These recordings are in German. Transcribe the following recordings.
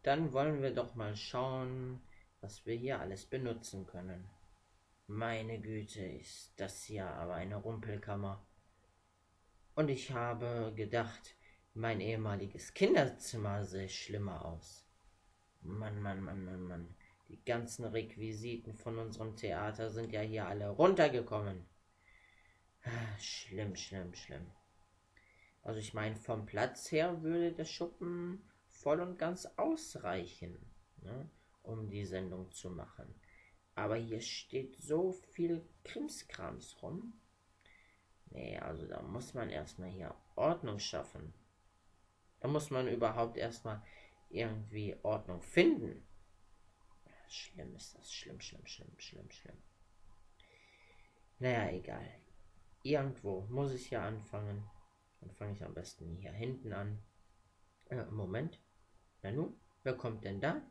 dann wollen wir doch mal schauen, was wir hier alles benutzen können. Meine Güte, ist das hier aber eine Rumpelkammer. Und ich habe gedacht, mein ehemaliges Kinderzimmer sähe schlimmer aus. Mann, Mann, Mann, Mann, Mann. Die ganzen Requisiten von unserem Theater sind ja hier alle runtergekommen. Schlimm, schlimm, schlimm. Also ich meine, vom Platz her würde der Schuppen voll und ganz ausreichen, ne, um die Sendung zu machen. Aber hier steht so viel Krimskrams rum. Nee, also da muss man erstmal hier Ordnung schaffen. Da muss man überhaupt erstmal irgendwie Ordnung finden. Schlimm ist das. Schlimm, schlimm, schlimm, schlimm, schlimm. Naja, egal. Irgendwo muss ich hier anfangen. Dann fange ich am besten hier hinten an. Moment. Na nun, wer kommt denn da?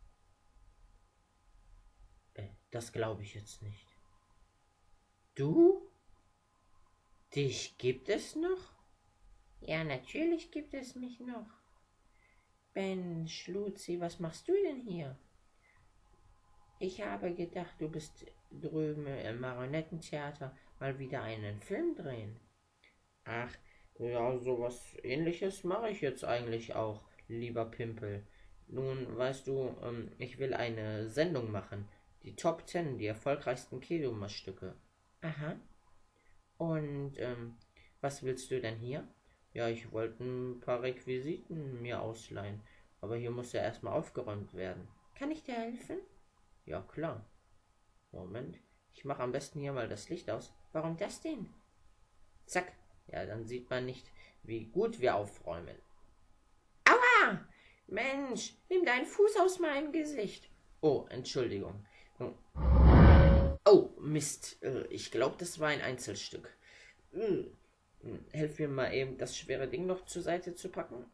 Das glaube ich jetzt nicht. Du? Dich gibt es noch? Ja, natürlich gibt es mich noch. Mensch, Luzi, was machst du denn hier? Ich habe gedacht, du bist drüben im Marionettentheater mal wieder einen Film drehen. Ach, ja, sowas Ähnliches mache ich jetzt eigentlich auch, lieber Pimpel. Nun, weißt du, ich will eine Sendung machen. Die Top 10, die erfolgreichsten Kiduma-Stücke. Aha. Und, was willst du denn hier? Ja, ich wollte ein paar Requisiten mir ausleihen. Aber hier muss ja erstmal aufgeräumt werden. Kann ich dir helfen? Ja, klar. Moment. Ich mache am besten hier mal das Licht aus. Warum das denn? Zack. Ja, dann sieht man nicht, wie gut wir aufräumen. Aua! Mensch, nimm deinen Fuß aus meinem Gesicht. Oh, Entschuldigung. Oh, Mist. Ich glaube, das war ein Einzelstück. Helf mir mal eben, das schwere Ding noch zur Seite zu packen.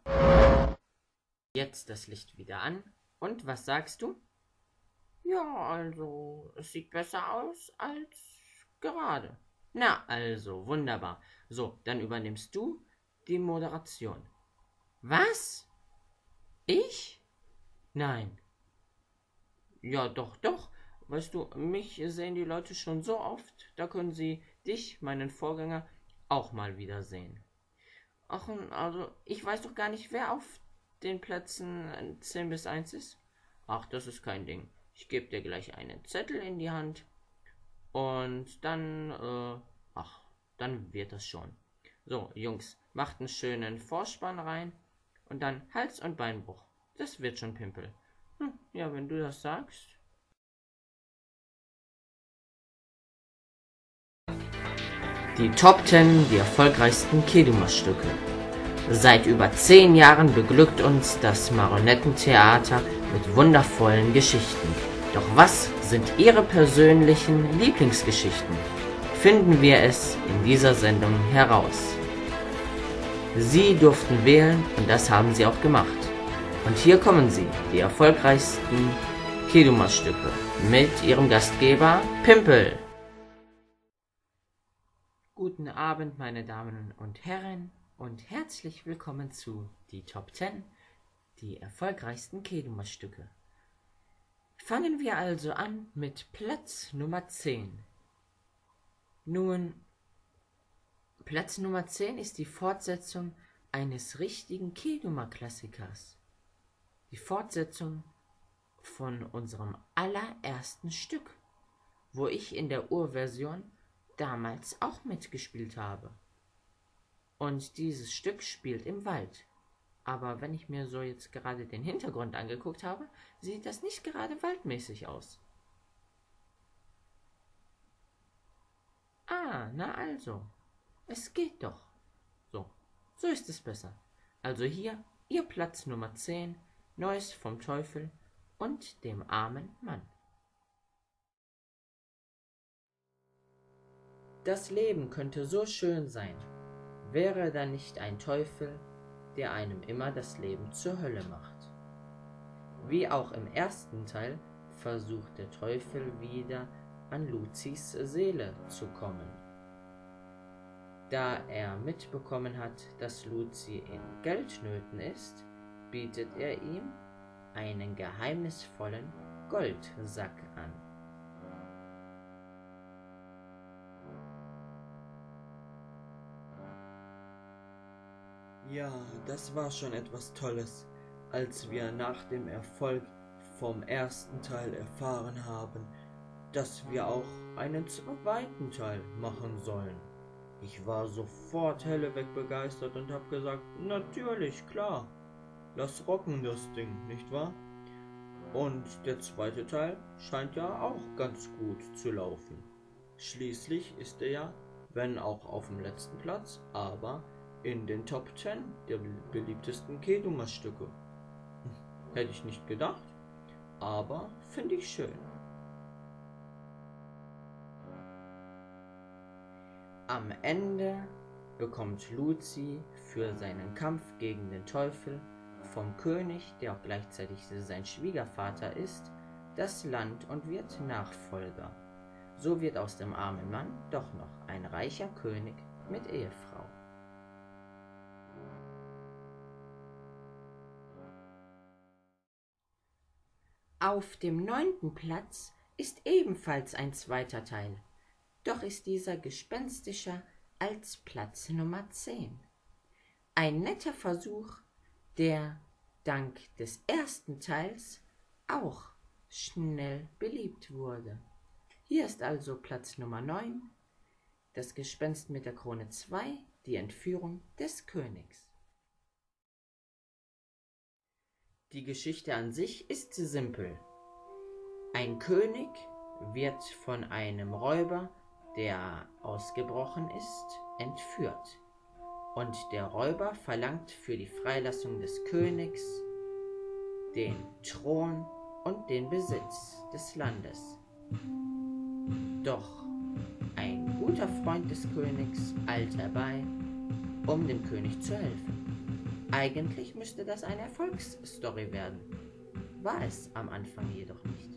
Jetzt das Licht wieder an. Und was sagst du? Ja, also, es sieht besser aus als gerade. Na, also, wunderbar. So, dann übernimmst du die Moderation. Was? Ich? Nein. Ja, doch, doch. Weißt du, mich sehen die Leute schon so oft, da können sie dich, meinen Vorgänger, auch mal wieder sehen. Ach, also, ich weiß doch gar nicht, wer auf den Plätzen 10 bis 1 ist. Ach, das ist kein Ding. Ich gebe dir gleich einen Zettel in die Hand und dann, dann wird das schon. So, Jungs, macht einen schönen Vorspann rein und dann Hals- und Beinbruch. Das wird schon, Pimpel. Ja, wenn du das sagst. Die Top 10 die erfolgreichsten Kiduma-Stücke. Seit über 10 Jahren beglückt uns das Marionettentheater mit wundervollen Geschichten. Doch was sind Ihre persönlichen Lieblingsgeschichten? Finden wir es in dieser Sendung heraus. Sie durften wählen und das haben Sie auch gemacht. Und hier kommen sie, die erfolgreichsten Kiduma-Stücke mit Ihrem Gastgeber Pimpel. Guten Abend, meine Damen und Herren, und herzlich willkommen zu die Top 10, die erfolgreichsten Kiduma-Stücke. Fangen wir also an mit Platz Nummer 10. Nun, Platz Nummer 10 ist die Fortsetzung eines richtigen Kiduma-Klassikers. Die Fortsetzung von unserem allerersten Stück, wo ich in der Urversion damals auch mitgespielt habe. Und dieses Stück spielt im Wald. Aber wenn ich mir so jetzt gerade den Hintergrund angeguckt habe, sieht das nicht gerade waldmäßig aus. Ah, na also. Es geht doch. So ist es besser. Also hier, Ihr Platz Nummer 10, Neues vom Teufel und dem armen Mann. Das Leben könnte so schön sein, wäre da nicht ein Teufel, der einem immer das Leben zur Hölle macht. Wie auch im ersten Teil versucht der Teufel wieder an Luzis Seele zu kommen. Da er mitbekommen hat, dass Luzi in Geldnöten ist, bietet er ihm einen geheimnisvollen Goldsack an. Ja, das war schon etwas Tolles, als wir nach dem Erfolg vom ersten Teil erfahren haben, dass wir auch einen zweiten Teil machen sollen. Ich war sofort helleweg begeistert und habe gesagt, natürlich, klar, lass rocken das Ding, nicht wahr? Und der zweite Teil scheint ja auch ganz gut zu laufen. Schließlich ist er ja, wenn auch auf dem letzten Platz, aber in den Top 10 der beliebtesten Keduma-Stücke. Hätte ich nicht gedacht, aber finde ich schön. Am Ende bekommt Luzi für seinen Kampf gegen den Teufel vom König, der auch gleichzeitig sein Schwiegervater ist, das Land und wird Nachfolger. So wird aus dem armen Mann doch noch ein reicher König mit Ehefrau. Auf dem 9. Platz ist ebenfalls ein zweiter Teil, doch ist dieser gespenstischer als Platz Nummer 10. Ein netter Versuch, der dank des ersten Teils auch schnell beliebt wurde. Hier ist also Platz Nummer 9, das Gespenst mit der Krone 2, die Entführung des Königs. Die Geschichte an sich ist simpel. Ein König wird von einem Räuber, der ausgebrochen ist, entführt. Und der Räuber verlangt für die Freilassung des Königs den Thron und den Besitz des Landes. Doch ein guter Freund des Königs eilt herbei, um dem König zu helfen. Eigentlich müsste das eine Erfolgsstory werden, war es am Anfang jedoch nicht.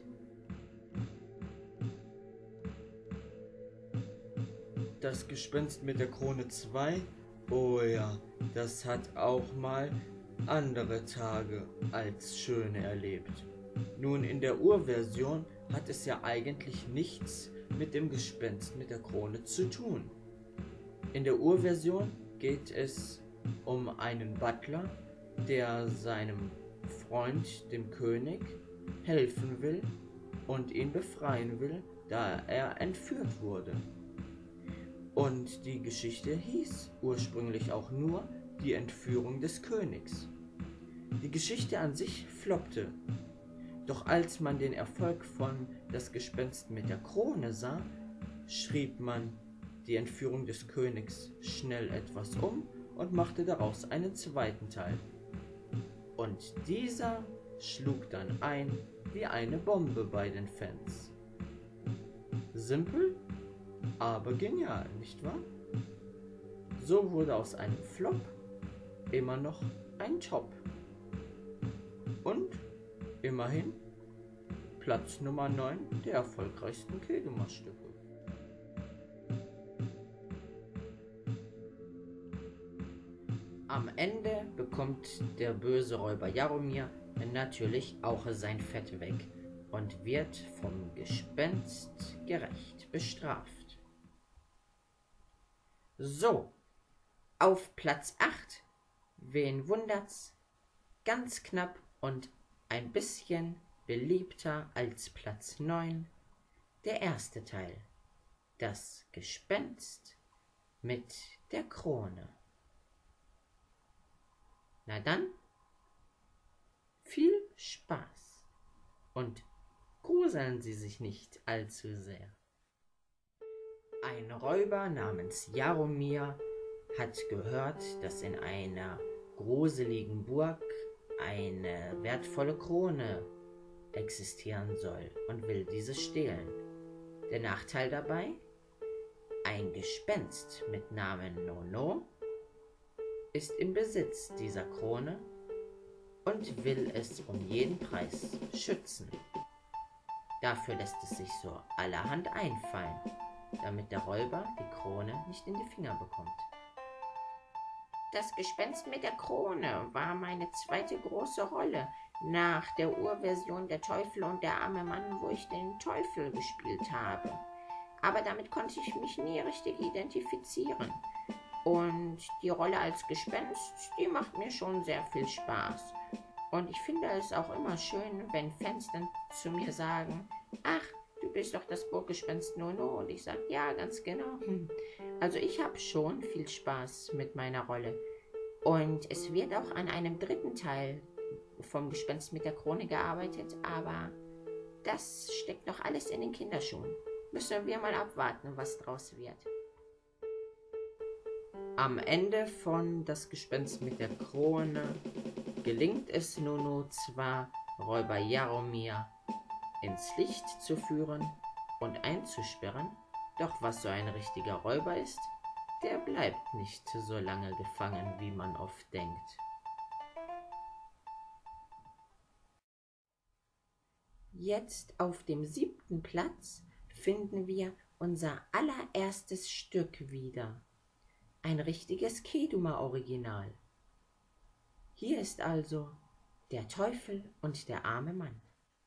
Das Gespenst mit der Krone 2? Oh ja, das hat auch mal andere Tage als schöne erlebt. Nun, in der Urversion hat es ja eigentlich nichts mit dem Gespenst mit der Krone zu tun. In der Urversion geht es um einen Butler, der seinem Freund, dem König, helfen will und ihn befreien will, da er entführt wurde. Und die Geschichte hieß ursprünglich auch nur die Entführung des Königs. Die Geschichte an sich floppte. Doch als man den Erfolg von Das Gespenst mit der Krone sah, schrieb man die Entführung des Königs schnell etwas um und machte daraus einen zweiten Teil. Und dieser schlug dann ein wie eine Bombe bei den Fans. Simpel, aber genial, nicht wahr? So wurde aus einem Flop immer noch ein Top. Und immerhin Platz Nummer 9 der erfolgreichsten Keduma-Stücke. Am Ende bekommt der böse Räuber Jaromir natürlich auch sein Fett weg und wird vom Gespenst gerecht bestraft. So, auf Platz 8, wen wundert's, ganz knapp und ein bisschen beliebter als Platz 9, der erste Teil, das Gespenst mit der Krone. Na dann, viel Spaß und gruseln Sie sich nicht allzu sehr. Ein Räuber namens Jaromir hat gehört, dass in einer gruseligen Burg eine wertvolle Krone existieren soll und will diese stehlen. Der Nachteil dabei? Ein Gespenst mit Namen Nono ist im Besitz dieser Krone und will es um jeden Preis schützen. Dafür lässt es sich so allerhand einfallen, damit der Räuber die Krone nicht in die Finger bekommt. Das Gespenst mit der Krone war meine zweite große Rolle, nach der Urversion Der Teufel und der arme Mann, wo ich den Teufel gespielt habe. Aber damit konnte ich mich nie richtig identifizieren. Und die Rolle als Gespenst, die macht mir schon sehr viel Spaß. Und ich finde es auch immer schön, wenn Fans dann zu mir sagen, ach, du bist doch das Burggespenst Nono. Und ich sage, ja, ganz genau. Also ich habe schon viel Spaß mit meiner Rolle. Und es wird auch an einem dritten Teil vom Gespenst mit der Krone gearbeitet, aber das steckt noch alles in den Kinderschuhen. Müssen wir mal abwarten, was draus wird. Am Ende von Das Gespenst mit der Krone gelingt es Nono zwar, Räuber Jaromir ins Licht zu führen und einzusperren, doch was so ein richtiger Räuber ist, der bleibt nicht so lange gefangen, wie man oft denkt. Jetzt auf dem 7. Platz finden wir unser allererstes Stück wieder. Ein richtiges Keduma-Original. Hier ist also Der Teufel und der arme Mann.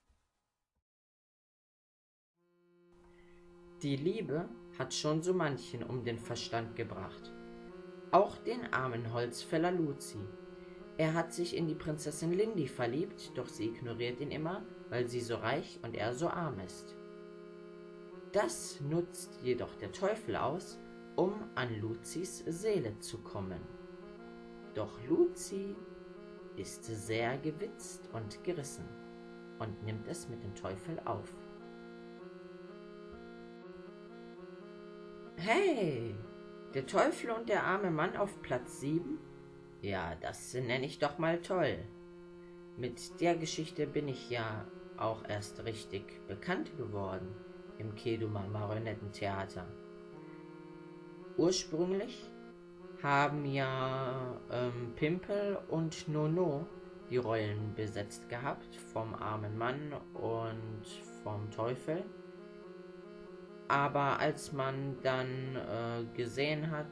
Die Liebe hat schon so manchen um den Verstand gebracht. Auch den armen Holzfäller Luzi. Er hat sich in die Prinzessin Lindy verliebt, doch sie ignoriert ihn immer, weil sie so reich und er so arm ist. Das nutzt jedoch der Teufel aus, um an Luzis Seele zu kommen. Doch Luzi ist sehr gewitzt und gerissen und nimmt es mit dem Teufel auf. Hey, der Teufel und der arme Mann auf Platz 7? Ja, das nenne ich doch mal toll. Mit der Geschichte bin ich ja auch erst richtig bekannt geworden im Keduma Marionettentheater. Ursprünglich haben ja Pimpel und Nono die Rollen besetzt gehabt, vom armen Mann und vom Teufel. Aber als man dann gesehen hat,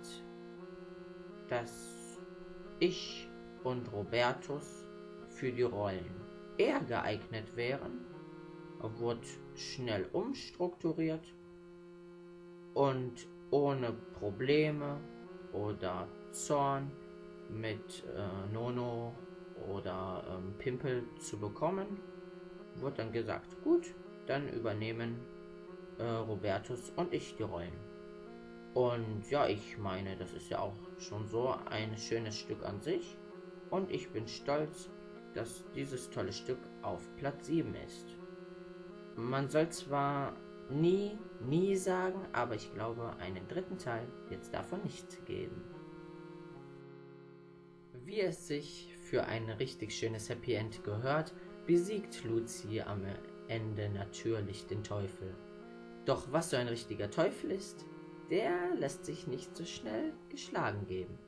dass ich und Robertus für die Rollen eher geeignet wären, wurde schnell umstrukturiert und ohne Probleme oder Zorn mit Nono oder Pimpel zu bekommen, wurde dann gesagt, gut, dann übernehmen Robertus und ich die Rollen. Und ja, ich meine, das ist ja auch schon so ein schönes Stück an sich und ich bin stolz, dass dieses tolle Stück auf Platz 7 ist. Man soll zwar nie sagen, aber ich glaube, einen dritten Teil wird es davon nicht geben. Wie es sich für ein richtig schönes Happy End gehört, besiegt Luzi am Ende natürlich den Teufel. Doch was so ein richtiger Teufel ist, der lässt sich nicht so schnell geschlagen geben.